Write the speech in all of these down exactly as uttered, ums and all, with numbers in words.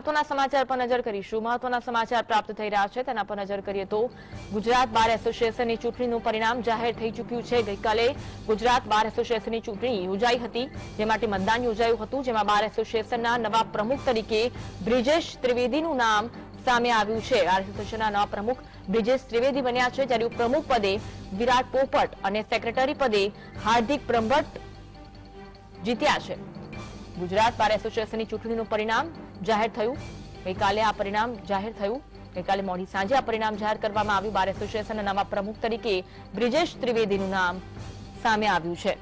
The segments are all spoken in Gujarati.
મહત્વના સમાચાર પર નજર કરીશું। મહત્વના સમાચાર પ્રાપ્ત થઈ રહ્યા છે તેના પર નજર કરીએ તો ગુજરાત બાર એસોસિએશનની ચૂંટણીનું પરિણામ જાહેર થઈ ચૂક્યું છે। ગઈકાલે ગુજરાત બાર એસોસિએશનની ચૂંટણી યોજાઈ હતી, જે માટે મતદાન યોજાયું હતું, જેમાં બાર એસોસિએશનના નવા પ્રમુખ તરીકે બ્રિજેશ ત્રિવેદીનું નામ સામે આવ્યું છે। બાર એસોસિએશનના નવા પ્રમુખ બ્રિજેશ ત્રિવેદી બન્યા છે, જ્યારે પ્રમુખ પદે વિરાટ પોપટ અને સેક્રેટરી પદે હાર્દિક બ્રહ્મભટ્ટ જીત્યા છે। ગુજરાત બાર એસોસિએશનની ચૂંટણીનું પરિણામ જાહેર થયું। ગઈકાલે આ પરિણામ જાહેર થયું ગઈકાલે મોડી સાંજે આ પરિણામ જાહેર કરવામાં આવ્યું। બાર એસોસિએશનના નવા પ્રમુખ તરીકે બ્રિજેશ ત્રિવેદીનું નામ સામે આવ્યું છે।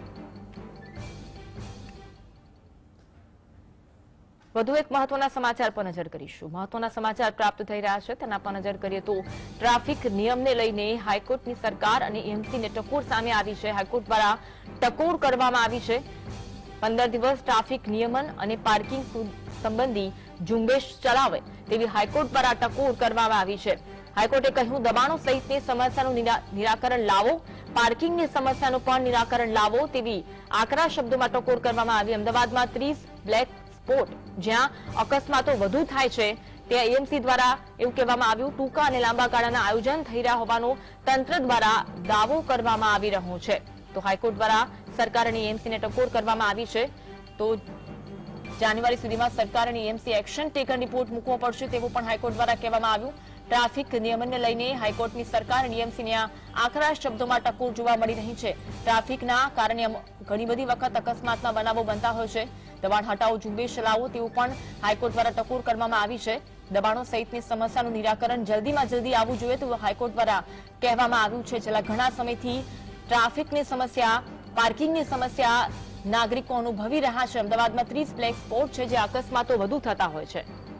વધુ એક મહત્વના સમાચાર પર નજર કરીશું। મહત્વના સમાચાર પ્રાપ્ત થઈ રહ્યા છે તેના પર નજર કરીએ તો ટ્રાફિક નિયમને લઈને હાઈકોર્ટની સરકાર અને એએમસીને ટકોર સામે આવી છે। હાઈકોર્ટ દ્વારા ટકોર કરવામાં આવી છે। પંદર દિવસ ટ્રાફિક નિયમન અને પાર્કિંગ સંબંધી ઝુંબેશ ચલાવે તેવી હાઈકોર્ટ દ્વારા ટકોર કરવામાં આવી છે। હાઈકોર્ટે કહ્યું, દબાણો સહિતની સમસ્યાનું નિરાકરણ લાવો, પાર્કિંગની સમસ્યાનું પણ નિરાકરણ લાવો તેવી આકરા શબ્દોમાં ટકોર કરવામાં આવી। અમદાવાદમાં ત્રીસ બ્લેક સ્પોટ જ્યાં અકસ્માતો વધુ થાય છે ત્યાં એએમસી દ્વારા એવું કહેવામાં આવ્યું, ટૂંકા અને લાંબા ગાળાના આયોજન થઈ રહ્યા હોવાનો તંત્ર દ્વારા દાવો કરવામાં આવી રહ્યો છે। તો હાઈકોર્ટ દ્વારા સરકાર અને એએમસીને ટકોર કરવામાં આવી છે। તો જાન્યુઆરી સુધીમાં સરકાર અને એએમસી એક્શન ટેકન રિપોર્ટ મૂકવો પડશે તેવું પણ હાઈકોર્ટ દ્વારા કહેવામાં આવ્યું। ટ્રાફિક નિયમનને લઈને હાઈકોર્ટની સરકાર અને એએમસીને આકરા શબ્દોમાં ટકોર જોવા મળી રહી છે। ટ્રાફિકના કારણે ઘણી બધી વખત અકસ્માતના બનાવો બનતા હોય છે। દબાણ હટાવો, ઝુંબેશ ચલાવો તેવું પણ હાઈકોર્ટ દ્વારા ટકોર કરવામાં આવી છે। દબાણો સહિતની સમસ્યાનું નિરાકરણ જલ્દીમાં જલ્દી આવવું જોઈએ તેવું હાઈકોર્ટ દ્વારા કહેવામાં આવ્યું છે। છેલ્લા ઘણા સમયથી ટ્રાફિકની સમસ્યા, પાર્કિંગની સમસ્યા નાગરિકો અનુભવી રહ્યા છે। અમદાવાદમાં ત્રીસ બ્લેક સ્પોટ છે જે અકસ્માતો વધુ થતા હોય છે।